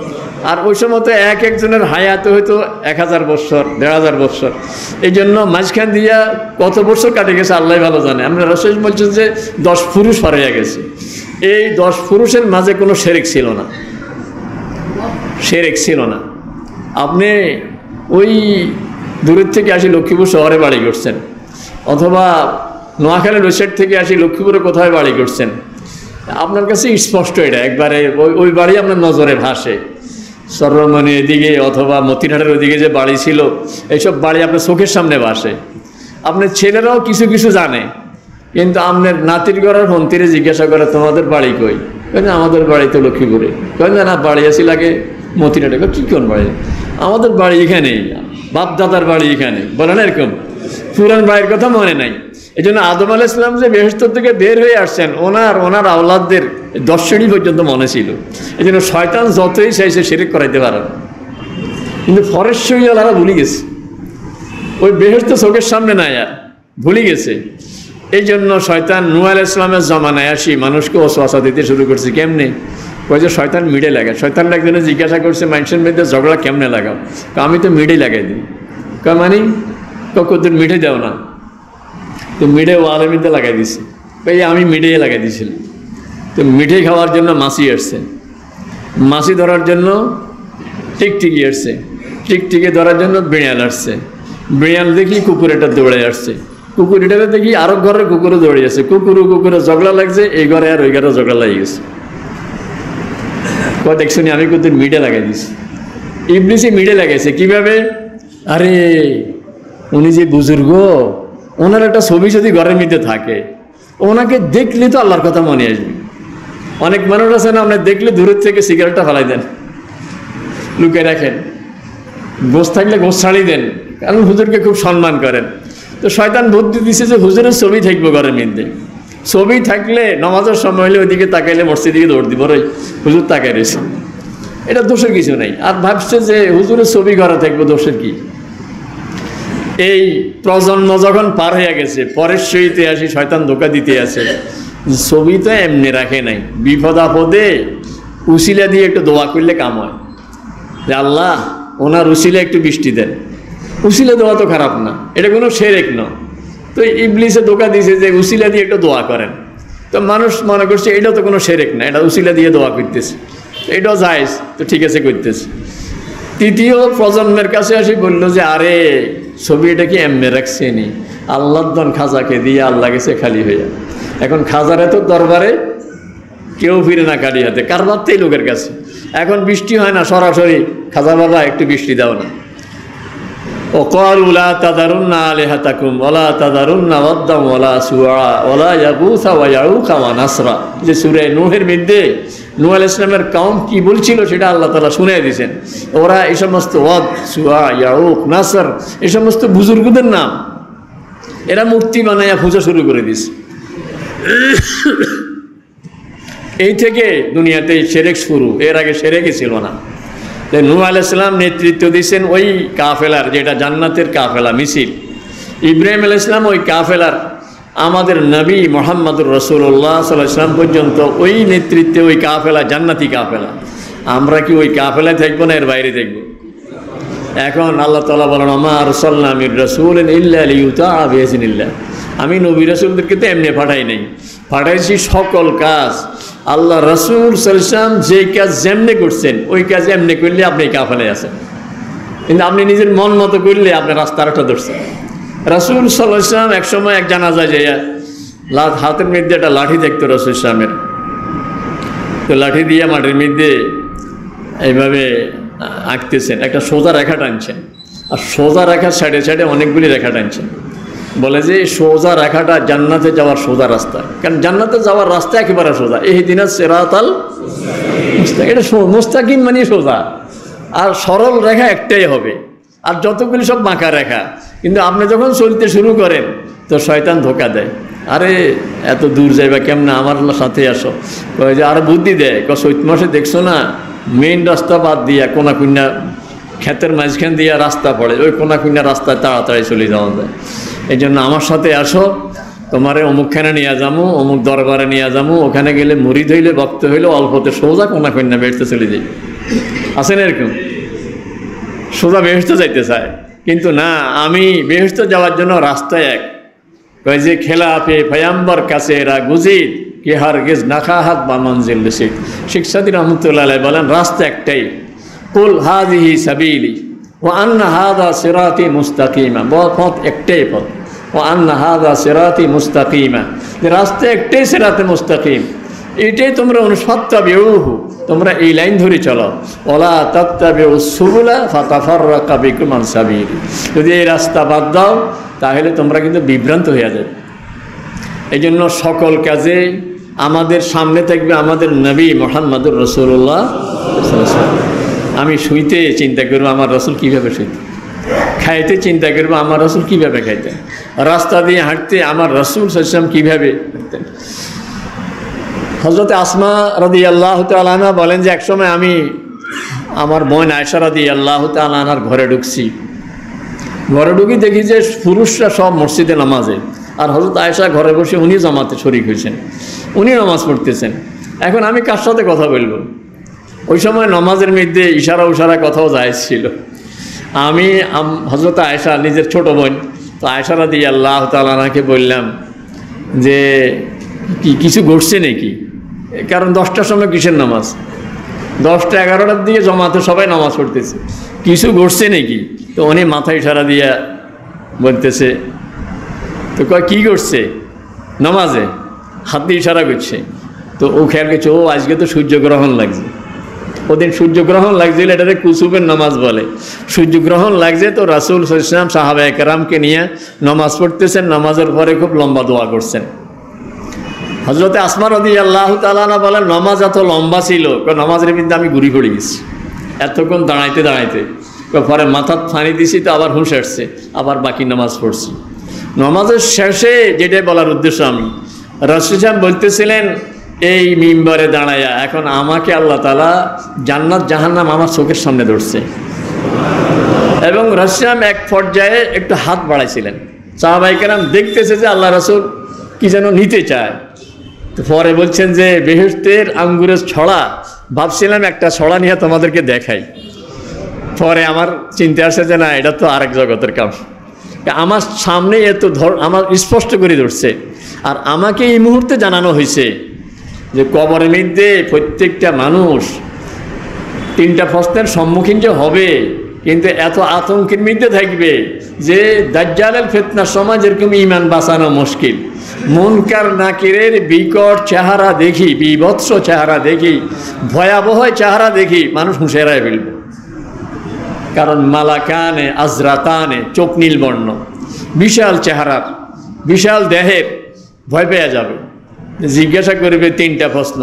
আর ওই সময় তো এক একজনের হায়াত হয়তো এক হাজার বৎসর দেড় হাজার বৎসর, এই জন্য মাঝখান দিয়া কত বছর কাটে গেছে আল্লাহ ভালো জানে। আমরা রাসূল বলছেন যে দশ পুরুষ পার হয়ে গেছে। এই দশ পুরুষের মাঝে কোনো শিরক ছিল না, শিরক ছিল না। আপনি ওই দূরের থেকে আসি লক্ষ্মীপুর শহরে বাড়ি করছেন, অথবা নোয়াখালী রোসাইড থেকে আসি লক্ষ্মীপুরে কোথায় বাড়ি করছেন, আপনার কাছে স্পষ্ট এটা একবারে ওই ওই বাড়ি আপনার নজরে ভাসে। সরমণি এদিকে অথবা মতিরহাটের ওদিকে যে বাড়ি ছিল, এইসব বাড়ি আপনার চোখের সামনে ভাসে। আপনার ছেলেরাও কিছু কিছু জানে, কিন্তু আপনার নাতির ঘরের হন্তিরে জিজ্ঞাসা করে তোমাদের বাড়ি কই, কেন আমাদের বাড়ি তো লক্ষ্মীপুরে, কেন না বাড়ি আসি লাগে মতিরহাটে, কী কোন বাড়ি, আমাদের বাড়ি এখানেই, বাপ দাদার বাড়ি এখানে, বলে না এরকম, পুরান বাড়ির কথা মনে নাই। এই জন্য আদম আলাইহিস সালাম যে বেহেশত থেকে বের হয়ে আসছেন, ওনার ওনার আওলাদদের দশ শ্রেণী পর্যন্ত মনে ছিল। এই জন্য শয়তান যতই চাইছে শিরক করাইতে পারে, কিন্তু ফরের শরীরালারা ভুলে গেছে, ওই বেহেশত চোখের সামনে নাই আর ভুলে গেছে। এই জন্য শয়তান নূহ আলাইহিস সালামের জমানায় আসি মানুষকে ওয়াসওয়াসা দিতে শুরু করছে। কেমনে? কই যে শয়তান মিডে লাগায়। শয়তান একজনে জিজ্ঞাসা করছে মানুষের মধ্যে ঝগড়া কেমনে লাগাও, আমি তো মিডে লাগাই দিই। কয় মানে কতদিন মিঠে দাও না, তো মিঠে ওয়ালের মধ্যে লাগাই দিছি। এই আমি মিঠে লাগাই দিয়েছিলাম। তো মিঠে খাওয়ার জন্য মাছি আসছে, মাছি ধরার জন্য টিকটিকি আসছে, টিকটিকি ধরার জন্য বিড়াল আসছে, বিড়াল দেখি কুকুরেটা দৌড়ে আসছে, কুকুরিটাকে দেখি আরো ঘরের কুকুরও দৌড়ে আসছে, কুকুরও কুকুরে ঝগড়া লাগছে, এই ঘরে আর ওই ঘরে ঝগড়া লাগিয়ে গেছে। কয় দেখছো নি আমি কত মিঠে লাগাই দিছি। ইবলিসে মিঠে লাগাইছে কিভাবে? আরে উনি যে বুজুর্গ, ওনার একটা ছবি যদি ঘরের মধ্যে থাকে, ওনাকে দেখলে তো আল্লাহর কথা মনে আসবে। অনেক মানুষ আছে না, আপনি দেখলে দূরের থেকে সিগারেটটা ফেলাই দেন, লুকে রাখেন, গোস থাকলে গোস ছাড়ি দেন, কারণ হুজুরকে খুব সম্মান করেন। তো শয়তান বুদ্ধি দিছে যে হুজুরের ছবি থাকবো ঘরের মধ্যে, ছবি থাকলে নামাজের সময় হলে ওইদিকে তাকাইলে মসজিদ দিকে দৌড় দিব, রে হুজুর তাকাই রয়েছে, এটা দোষের কিছু নেই। আর ভাবছে যে হুজুরের ছবি ঘরে থাকবো, দোষের কি? এই প্রজন্ম যখন পার হয়ে গেছে, পরের সহিতে আসি শয়তান ধোকা দিতে আছে। ছবি তো এমনি রাখে নাই, বিপদ আপদে উসিলা দিয়ে একটু দোয়া করলে কাম হয়, যে আল্লাহ ওনার উসিলা একটু বৃষ্টি দেন। উসিলা দেওয়া তো খারাপ না, এটা কোনো শিরক না। তো ইবলিসে ধোকা দিয়েছে যে উসিলা দিয়ে একটু দোয়া করেন। তো মানুষ মনে করছে এটা তো কোনো শিরক না, এটা উসিলা দিয়ে দোয়া করতেছে, এটাও জায়েজ, তো ঠিক আছে করতেছে। তৃতীয় প্রজন্মের কাছে আসি বললো যে আরে ছবি এটা কি এমনি রাখছে নি, আল্লাহর দন খাজাকে দিয়ে আল্লাহ গেছে খালি হইয়া। এখন খাজার এত দরবারে কেউ ফিরে না খালি হাতে, কারবারতেই লোকের কাছে। এখন বৃষ্টি হয় না, সরাসরি খাজা বাবা একটু বৃষ্টি দাও না। ও ক্বালু লা তাযারুন্না আলিহাতাকুম ওয়ালা তাযারুন্না ওয়াদ্দাম ওয়ালা সুআ ওয়ালা ইয়াগুসা ওয়া ইয়াউকা ওয়া নাসরা। যে সূরা নূহের মধ্যে নূহ আলাইহিস সালামের কওম কি বলছিল সেটা আল্লাহ তাআলা শুনিয়ে দিয়েছেন। ওরা এই সমস্ত ওয়াদ, সুআ, ইয়াউক, নাসর এই সমস্ত বুজুর্গদের নাম, এরা মূর্তি বানাইয়া পূজা শুরু করে দিয়েছে। এই থেকে দুনিয়াতে শিরক শুরু, এর আগে শিরকই ছিল না। নূহ আলাইহিস সালাম নেতৃত্ব দিয়েছেন ওই কাফেলার, যেটা জান্নাতের কাফেলা মিছিল। ইব্রাহিম আলাইহিস সালাম ওই কাফেলার, আমাদের নবী মুহাম্মদুর রাসূলুল্লাহ সাল্লাল্লাহু আলাইহি ওয়াসাল্লাম পর্যন্ত ওই নেতৃত্বে ওই কাফেলা, জান্নাতি কাফেলা। আমরা কি ওই কাফেলায় থাকবো না এর বাইরে থাকবো? এখন আল্লাহ তাআলা বলেন ওমা আরসালনা মির রাসূলিন ইল্লা লিইউতাআ বিইজনিল্লাহ। আমি নবী রাসূলদেরকে তো এমনি পাঠাই নাই, পাঠাইছি সকল কাজ আল্লাহ রাসূল সাল্লাল্লাহু আলাইহি ওয়াসাল্লাম যে কাজ যেমনি করছেন ওই কাজ এমনি করলে আপনি কাফেলায় আছেন। কিন্তু আপনি নিজের মন মতো করলে আপনার রাস্তার একটা ধরছেন। রাসূল সাল্লাল্লাহু আলাইহি ওয়াসাল্লাম একসময় এক জানাজায় যাইয়া হাতের মধ্যে একটা লাঠি দেখতো রাসূল সাল্লামের, তো লাঠি দিয়ে মাটির মধ্যে এইভাবে আঁকতেছেন, একটা সোজা রেখা টানছেন, আর সোজা রেখার সাইডে সাইডে অনেকগুলি রেখা টানছেন। বলে যে সোজা রেখাটা জান্নাতে যাওয়ার সোজা রাস্তা, কারণ জান্নাতে যাওয়ার রাস্তা একেবারে সোজা। ইহদিনাস সিরাতাল মুস্তাকিম, এটা মুস্তাকিম মানে সোজা, আর সরল রেখা একটাই হবে, আর যতগুলি সব বাঁকা রেখা। কিন্তু আপনি যখন চলতে শুরু করেন তো শয়তান ধোকা দেয়, আরে এত দূর যাইবা কেমনে, আমার সাথে আসো। কয় যে আরো বুদ্ধি দেয়, ক চৈত মাসে দেখছো না মেইন রাস্তা বাদ দিয়া কোনা কুন্যা ক্ষেতের মাঝখান দিয়া রাস্তা পড়ে, ওই কোনা কুন্যা রাস্তায় তাড়াতাড়ি চলে যাওয়া যায়। এই জন্য আমার সাথে আসো, তোমারে অমুকখানে নিয়ে যাবো, অমুক দরবারে নিয়ে যাবো, ওখানে গেলে মুরিদ হইলে ভক্ত হইলে অল্পতে সোজা কোনা কন্যা বেড়তে চলে যাই। আছে না এরকম? সোজা বেহেশতে যাইতে চায়, কিন্তু না, আমি বেহেশতে যাওয়ার জন্য রাস্তায় এক কয় যে খেলাফে পয়গম্বর কাছে এরা গুজিদ কি হারগিজ নাখাহাত বা মঞ্জিল রশিদ। শেখ সাদী রহমতুল্লাহ আলাইহি বলেন রাস্তা একটাই, কুল হাযিহি সাবিলি ওয়া আন্না হাযা সিরাতি মুস্তাকিমা, পথ একটাই পথ, ওয়া আন্না হাযা সিরাতি মুস্তাকিমা, রাস্তা একটাই সিরাতে মুস্তাকিম, এটাই তোমরা অনুসত্তাবিউহু, তোমরা এই লাইন ধরে চলো, ওয়ালা তাত্তাবিউস সুবুলা ফাতাফাররাকা বিকুম আন সাবিলি, যদি এই রাস্তা বাদ দাও তাহলে তোমরা কিন্তু বিভ্রান্ত হয়ে যাবে। এই জন্য সকল কাজে আমাদের সামনে থাকবে আমাদের নবী মুহাম্মদুর রাসূলুল্লাহ সাল্লাল্লাহু আলাইহি ওয়াসাল্লাম। আমি শুইতে চিন্তা করবো আমার রাসূল কীভাবে শুইতেন, খাইতে চিন্তা করবো আমার রাসূল কীভাবে খাইতেন, রাস্তা দিয়ে হাঁটতে আমার রাসূল সাল্লাল্লাহু আলাইহি ওয়াসাল্লাম কীভাবে হাঁটতেন। হযরত আসমা রাদিয়াল্লাহু তাআলা আনহা বলেন যে একসময় আমি আমার বোন আয়েশা রাদিয়াল্লাহু তাআলা আনহার ঘরে ঢুকছি, ঘরে ঢুকি দেখি যে পুরুষরা সব মসজিদে নামাজে, আর হযরত আয়েশা ঘরে বসে উনি জামাতে শরীক হয়েছেন, উনি নামাজ পড়তেছেন। এখন আমি কার সাথে কথা বলবো? ওই সময় নামাজের মধ্যে ইশারা উশারা কথাও জায়েজ ছিল। আমি হযরত আয়েশা নিজের ছোট বোন, তো আয়েশা রাদিয়াল্লাহু তাআলা আনহাকে বললাম যে কি কিছু ঘটছে নাকি, কারণ দশটার সময় কিসের নামাজ, দশটা এগারোটার দিকে জমাতে সবাই নামাজ পড়তেছে, কিছু ঘটছে নাকি? তো উনি মাথায় ইশারা দিয়া বলতেছে, তো কয় কী করছে? নামাজে হাত দিয়ে ইশারা করছে। তো ও খেয়াল করছে, ও আজকে তো সূর্যগ্রহণ লাগছে, ওদিন সূর্যগ্রহণ লাগছিল, এটাতে কুসুফের নামাজ বলে, সূর্যগ্রহণ লাগছে। তো রাসূল সাল্লাল্লাহু আলাইহি ওয়াসাল্লাম সাহাবায়ে কেরামকে নিয়ে নামাজ পড়তেছেন, নামাজের পরে খুব লম্বা দোয়া করছেন। হযরতে আসমা রাদিয়াল্লাহু তাআলা আনহা বলেন নামাজ এত লম্বা ছিল, নামাজের মধ্যে আমি ঘুরি পড়ে গেছি এতক্ষণ দাঁড়াইতে দাঁড়াইতে, পরে মাথার ফানি দিছি, তো আবার হুঁশ আসছে, আবার বাকি নামাজ পড়ছি। নামাজের শেষে যেটাই বলার উদ্দেশ্য, আমি রাসূল সাহেব বলতেছিলেন এই মিম্বরে দাঁড়াইয়া, এখন আমাকে আল্লাহ তাআলা জান্নাত জাহান্নাম আমার চোখের সামনে ধরছে, এবং রাসূল সাহেব এক পর্যায়ে একটু হাত বাড়াইছিলেন, সাহাবায়ে কেরাম দেখতেছে যে আল্লাহ রাসূল কি যেন নিতে চায়। তো পরে বলছেন যে বেহেশতের আঙ্গুরের ছড়া, ভাবছিলাম একটা ছড়া নিয়ে তোমাদেরকে দেখাই, পরে আমার চিন্তা আসে যে না, এটা তো আরেক জগতের কাম, আমার সামনে এত ধর আমার স্পষ্ট করে ধরছে। আর আমাকে এই মুহূর্তে জানানো হয়েছে যে কবরের মধ্যে প্রত্যেকটা মানুষ তিনটা প্রশ্নের সম্মুখীন যে হবে, কিন্তু এত আতঙ্কের মধ্যে থাকবে যে দাজ্জালের ফিতনার সময় যেরকম ঈমান বাঁচানো মুশকিল, মুনকার নাকিরের বিকট চেহারা দেখি, বিভৎস চেহারা দেখি, ভয়াবহ চেহারা দেখি, মানুষ হুঁশিয়ার ফেলবে। কারণ মালাকানে আজরাতানে, চোখ নীল বর্ণ, বিশাল চেহারার, বিশাল দেহের, ভয় পেয়ে যাবে। জিজ্ঞাসা করবে তিনটা প্রশ্ন।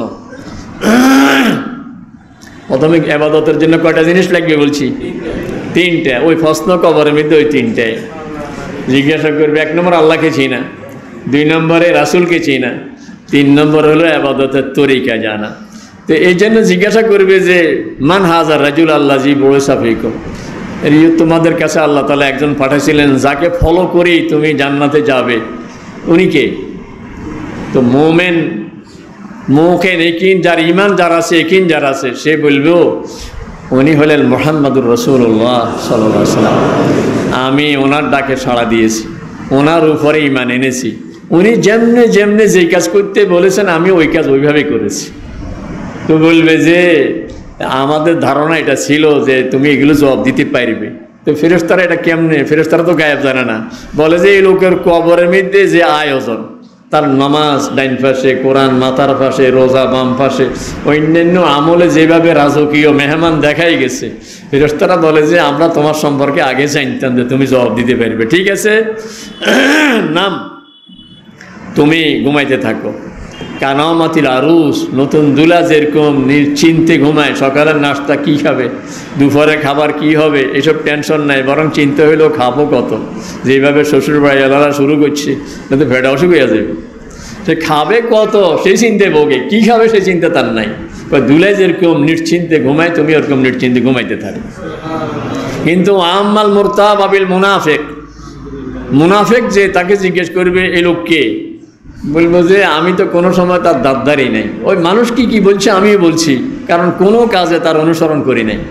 প্রথমে ইবাদতের জন্য কয়টা জিনিস লাগবে বলছি? তিনটা। ওই প্রশ্ন কবরের মধ্যে ওই তিনটাই জিজ্ঞাসা করবে। এক নম্বর আল্লাহকে চিনা, দুই নম্বরে রাসূলকে চিনা, তিন নম্বর হলো ইবাদতের তরিকা জানা। তো এই জন্য জিজ্ঞাসা করবে যে মান হাজার রাজুল আল্লাহ জি বড় সাফিকুম, তোমাদের কাছে আল্লাহ তাআলা একজন পাঠাইছিলেন যাকে ফলো করেই তুমি জান্নাতে যাবে, উনি কে? তো মোমেন মুখেন একিন, যার ইমান যার আছে, একিন যার আছে, সে বলবেও উনি হলেন মুহাম্মদুর রাসূলুল্লাহ সাল্লাল্লাহু আলাইহি ওয়াসাল্লাম। আমি ওনার ডাকে সাড়া দিয়েছি, ওনার উপরে ইমান এনেছি, উনি যেমনে যেমনে যেই কাজ করতে বলেছেন আমি ওই কাজ ওইভাবেই করেছি। তো বলবে যে আমাদের ধারণা এটা ছিল যে তুমি এগুলো জবাব দিতে পারবে। তো ফেরেশতারা এটা কেমনে? ফেরেশতারা তো গায়েব জানে না। বলে যে এই লোকের কবরের মধ্যে যে আয়োজন, তার নামাজ ডাইন পাশে, কোরআন মাথার পাশে, রোজা বাম পাশে, অন্যান্য আমলে যেভাবে রাজকীয় মেহমান দেখাই গেছে, ফেরেশতারা বলে যে আমরা তোমার সম্পর্কে আগে জানতাম যে তুমি জবাব দিতে পারবে। ঠিক আছে, নাম তুমি ঘুমাইতে থাকো। কানামাতিল আরুস, নতুন দুলা যেরকম নিশ্চিন্তে ঘুমায়, সকালের নাস্তা কি খাবে, দুপুরে খাবার কি হবে, এসব টেনশন নাই, বরং চিন্তা হইলেও খাবো কত। যেভাবে শ্বশুর বাড়ি এলাকা শুরু করছে, না তো ভেড়া অসুখ হয়ে যাবে। সে খাবে কত সেই চিন্তায় ভোগে, কী খাবে সেই চিন্তা তার নাই। দুলাই যেরকম নিশ্চিন্তে ঘুমায়, তুমি ওরকম নিশ্চিন্তে ঘুমাইতে থাকো। কিন্তু আম্মাল মুরতাব আবিল মুনাফেক, মুনাফেক যে, তাকে জিজ্ঞেস করবে এই লোককে, বলবো যে আমি তো কোনো সময় তার দাবদারই নেই, ওই মানুষ কি কি বলছে আমিও বলছি, কারণ কোনো কাজে তার অনুসরণ করি নাই।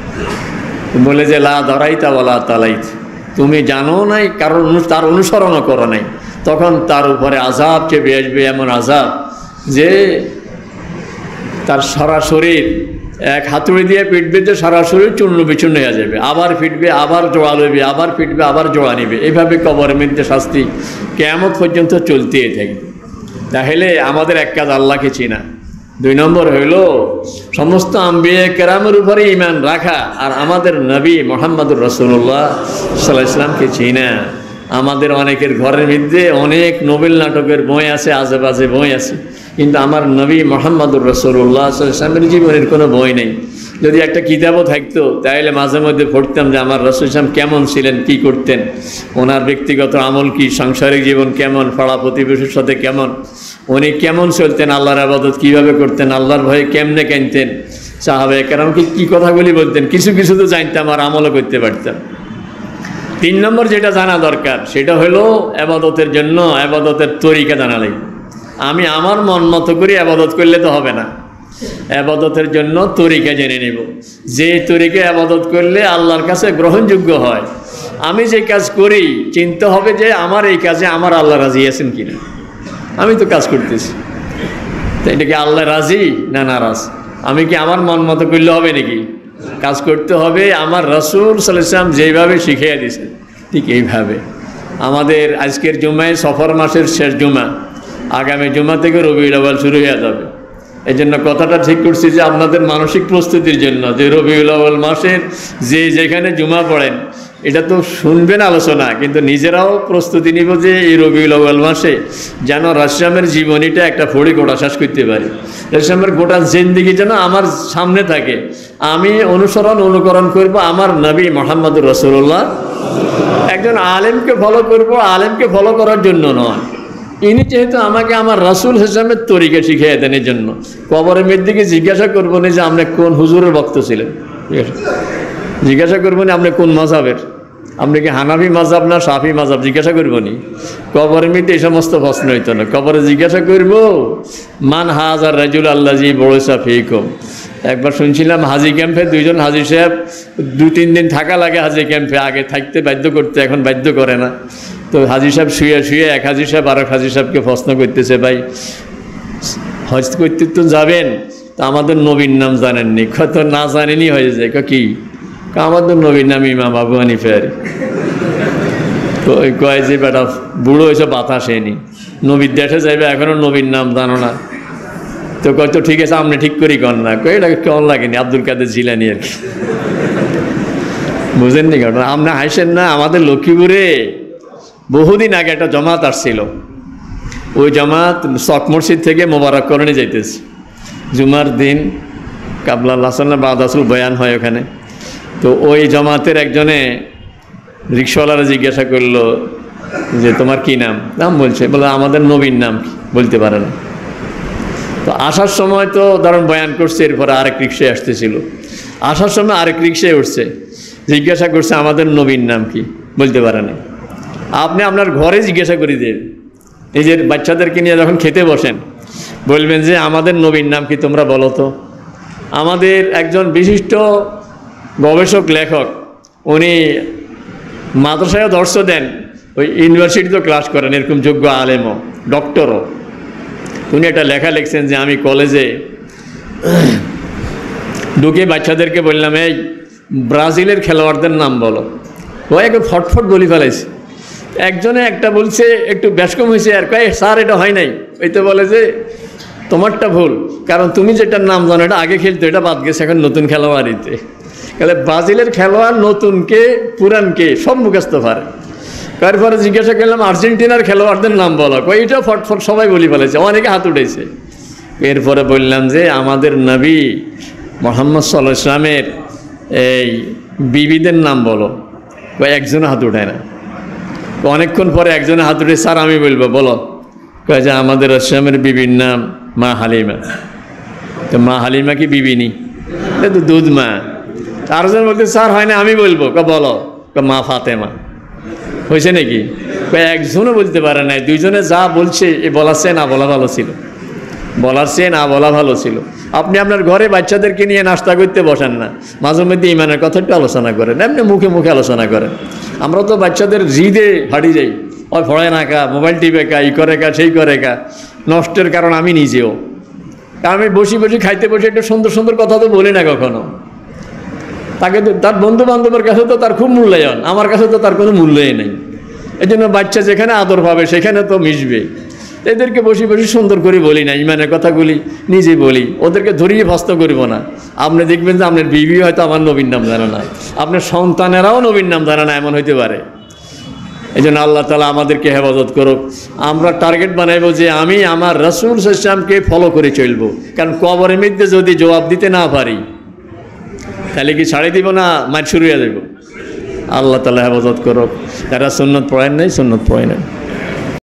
বলে যে লা ধরাইতা ওয়ালা তালাইত, তুমি জানো নাই কারণ তার অনুসরণও করো নাই, তখন তার উপরে আযাব চেপে আসবে, এমন আযাব যে তার সারা শরীর এক হাতুড়ি দিয়ে পিটবে যে সারা শরীর চূর্ণ বিচূর্ণ হয়ে যাবে, আবার ফিটবে, আবার জোড়া লইবে, আবার ফিটবে, আবার জোড়া নিবে, এইভাবে কবরের মধ্যে শাস্তি কিয়ামত পর্যন্ত চলতেই থাকবে। তাহলে আমাদের এক কাজ আল্লাহকে চিনা, দুই নম্বর হইল সমস্ত আম্বিয়া কেরামের উপরে ঈমান রাখা, আর আমাদের নবী মুহাম্মদুর রাসূলুল্লাহ সাল্লাল্লাহু আলাইহি ওয়াসাল্লামকে চিনা। আমাদের অনেকের ঘরের মধ্যে অনেক নোবেল নাটকের বই আছে, আজে বাজে বই আছে, কিন্তু আমার নবী মুহাম্মদুর রাসূলুল্লাহ সাল্লাল্লাহু আলাইহি ওয়াসাল্লামের জীবনের কোনো বই নেই। যদি একটা কিতাবও থাকতো তাহলে মাঝে মধ্যে পড়তাম যে আমার রাসূল সাল্লাল্লাহু আলাইহি ওয়াসাল্লাম কেমন ছিলেন, কি করতেন, ওনার ব্যক্তিগত আমল কি, সাংসারিক জীবন কেমন, পাড়া প্রতিবেশীর সাথে কেমন, উনি কেমন চলতেন, আল্লাহর ইবাদত কীভাবে করতেন, আল্লাহর ভয়ে কেমনে কাঁদতেন, সাহাবায়ে কেরামকে কী কথাগুলি বলতেন, কিছু কিছু তো জানতাম আর আমলও করতে পারতাম। তিন নম্বর যেটা জানা দরকার সেটা হলো ইবাদতের জন্য ইবাদতের তরিকা জানা লাগবে। আমি আমার মন মতো করে ইবাদত করলে তো হবে না, ইবাদতের জন্য তরিকা জেনে নেব, যে তরিকা ইবাদত করলে আল্লাহর কাছে গ্রহণযোগ্য হয়। আমি যে কাজ করি চিন্তা হবে যে আমার এই কাজে আমার আল্লাহ রাজি আছেন কিনা, আমি তো কাজ করতেছি, তো এটা কি আল্লাহ রাজি না নারাজ? আমি কি আমার মন মতো করলে হবে নাকি? কাজ করতে হবে আমার রাসূল সাল্লাল্লাহু আলাইহি ওয়াসাল্লাম যেইভাবে শিখিয়ে দিয়েছেন ঠিক এইভাবে। আমাদের আজকের জুমায় সফর মাসের শেষ জুমা, আগামী জুমা থেকে রবিউল আউয়াল শুরু হয়ে যাবে। এই জন্য কথাটা ঠিক করছি যে আপনাদের মানসিক প্রস্তুতির জন্য, যে রবিউল আউয়াল মাসের যে যেখানে জুমা পড়েন এটা তো শুনবেন আলোচনা, কিন্তু নিজেরাও প্রস্তুতি নিব যে এই রবিউল আউয়াল মাসে যেন রাসূলের জীবনীটা একটা ফড়ি গোটা শেষ করতে পারি, রাসূলের গোটা জিন্দেগি যেন আমার সামনে থাকে, আমি অনুসরণ অনুকরণ করব আমার নবী মুহাম্মদুর রাসূলুল্লাহ। একজন আলেমকে ফলো করব আলেমকে ফলো করার জন্য নয়, ইনি যেহেতু আমাকে আমার রাসূল হিসাবে তরিকা শিখিয়ে দেন, এই জন্য কবরের মধ্যে জিজ্ঞাসা করবো না যে আপনি কোন হুজুরের ভক্ত ছিলেন, ঠিক আছে, জিজ্ঞাসা করবো না আপনি কোন মাযহাবের, আপনি কি হানাফি মাযহাব না শাফি মাযহাব, জিজ্ঞাসা করবো নি। কবরের মধ্যে এই সমস্ত প্রশ্ন হইতো না, কবরে জিজ্ঞাসা করবো মান হাযার রাজুল আল্লাযী বুইসা ফীকুম। একবার শুনছিলাম হাজি ক্যাম্পে দুইজন হাজি সাহেব দু তিন দিন থাকা লাগে হাজি ক্যাম্পে, আগে থাকতে বাধ্য করতে, এখন বাধ্য করে না। তো হাজি সাহেব শুয়ে শুয়ে এক হাজি সাহেব আর এক হাজি সাহেবকে প্রশ্ন করতেছে, ভাই হজ করতে তো যাবেন, তা আমাদের নবীর নাম জানেননি? কত না জানেনি হয়ে যায়, কি আমাদের নবীর নাম ইমাম আবু হানিফা। কয় যে বেটা বুড়ো হয়েছে বাতাস এনি, নবীর দেশে যাইবে এখনো নবীর নাম জানো না? তো কয় তো ঠিক আছে আপনি ঠিক করি কর না, কয় এটা কেমন লাগেনি আব্দুল কাদের জিলানি আর কি, বুঝেননি ঘটনা? আপনি হাসেন না, আমাদের লক্ষ্মীপুরে বহুদিন আগে একটা জমাত আসছিল, ওই জামাত চক মসজিদ থেকে মোবারক করণে যাইতেছে, জুমার দিন কাবলা লাসান্না বাদাসুল বয়ান হয় ওখানে। তো ওই জামাতের একজনে রিক্সাওয়ালারা জিজ্ঞাসা করলো যে তোমার কি নাম? নাম বলছে, বলে আমাদের নবীর নাম বলতে পারে না। তো আসার সময় তো ধরুন বয়ান করছে, এরপরে আরেক রিক্সায় আসতেছিল, আসার সময় আরেক রিক্সায় উঠছে, জিজ্ঞাসা করছে আমাদের নবীর নাম কি, বলতে পারে না। আপনি আপনার ঘরে জিজ্ঞাসা করে দেন, নিজের বাচ্চাদেরকে নিয়ে যখন খেতে বসেন বলবেন যে আমাদের নবীর নাম কি তোমরা বলো তো। আমাদের একজন বিশিষ্ট গবেষক লেখক, উনি মাদ্রাসায় দর্শ দেন, ওই ইউনিভার্সিটিতেও ক্লাস করেন, এরকম যোগ্য আলেমও ডক্টরও। উনি একটা লেখা লিখছেন যে আমি কলেজে ঢুকে বাচ্চাদেরকে বললাম এই ব্রাজিলের খেলোয়াড়দের নাম বলো, ও একে ফটফট বলি ফেলাইছে। একজনে একটা বলছে একটু ব্যস্কম হয়েছে, আর কয় স্যার এটা হয় নাই, ওই তো বলে যে তোমারটা ভুল, কারণ তুমি যেটার নাম জানো এটা আগে খেলতো, এটা বাদ গেছে এখন নতুন খেলোয়াড়িতে। তাহলে ব্রাজিলের খেলোয়াড় নতুনকে পুরানকে সব মুখস্থ পারে। তারপরে জিজ্ঞাসা করলাম আর্জেন্টিনার খেলোয়াড়দের নাম বলো, কয় এটা ফটফট সবাই বলি ফেলেছে, অনেকে হাত উঠেছে। এরপরে বললাম যে আমাদের নবী মুহাম্মদ সাল্লাল্লাহু আলাইহি ওয়াসাল্লামের এই বিবিদের নাম বলো, কয় একজনে হাত উঠায় না। অনেকক্ষণ পরে একজনে হাত উঠে স্যার আমি বলবো, বলো। কয় যে আমাদের রাসূলের বিবির নাম মা হালিমা। তো মা হালিমা কি বিবি নি? এটা তো দুধ মা। আরেকজন বলতে স্যার হয় না আমি বলবো, ক বলো, ক মা ফাতেমা। হয়েছে নাকি? একজনও বলতে পারে নাই, দুইজনে যা বলছে এ বলার চেয়ে না বলা ভালো ছিল, বলার চেয়ে না বলা ভালো ছিল। আপনি আপনার ঘরে বাচ্চাদেরকে নিয়ে নাস্তা করতে বসেন না, মাঝে মধ্যে ইমানের কথা একটু আলোচনা করেন, এমনি মুখে মুখে আলোচনা করেন। আমরা তো বাচ্চাদের জিদে হাঁটি যাই, ওই ফড়ায় না কা, মোবাইল টিপে কা, ই করে কা, সেই করে কা, নষ্টের কারণ আমি নিজেও। আমি বসি বসি খাইতে বসে একটু সুন্দর সুন্দর কথা তো বলি না কখনো। তাকে তো তার বন্ধু বান্ধবের কাছে তো তার খুব মূল্যায়ন, আমার কাছে তো তার কোনো মূল্যই নেই। এই জন্য বাচ্চা যেখানে আদর পাবে সেখানে তো মিশবে। এদেরকে বসে বসে সুন্দর করে বলি না, ইমানের কথাগুলি নিজে বলি, ওদেরকে ধরিয়ে ভস্ত করিব না। আপনি দেখবেন যে আপনার বিবি হয়তো আমার নবীর নাম জানে না, আপনার সন্তানেরাও নবীর নাম জানে না, এমন হইতে পারে। এই জন্য আল্লাহ তাআলা আমাদেরকে হেফাজত করুক। আমরা টার্গেট বানাইব যে আমি আমার রাসূল সাল্লাল্লাহু আলাইহি ওয়াসাল্লামকে ফলো করে চলবো। কারণ কবরের মধ্যে যদি জবাব দিতে না পারি তাহলে কি ছাড়ে দিব না মার শুরু হয়ে যাব। আল্লাহ তাআলা হেফাজত করুক। যারা সুন্নত পড়েন নাই সুন্নত পড়েন নাই।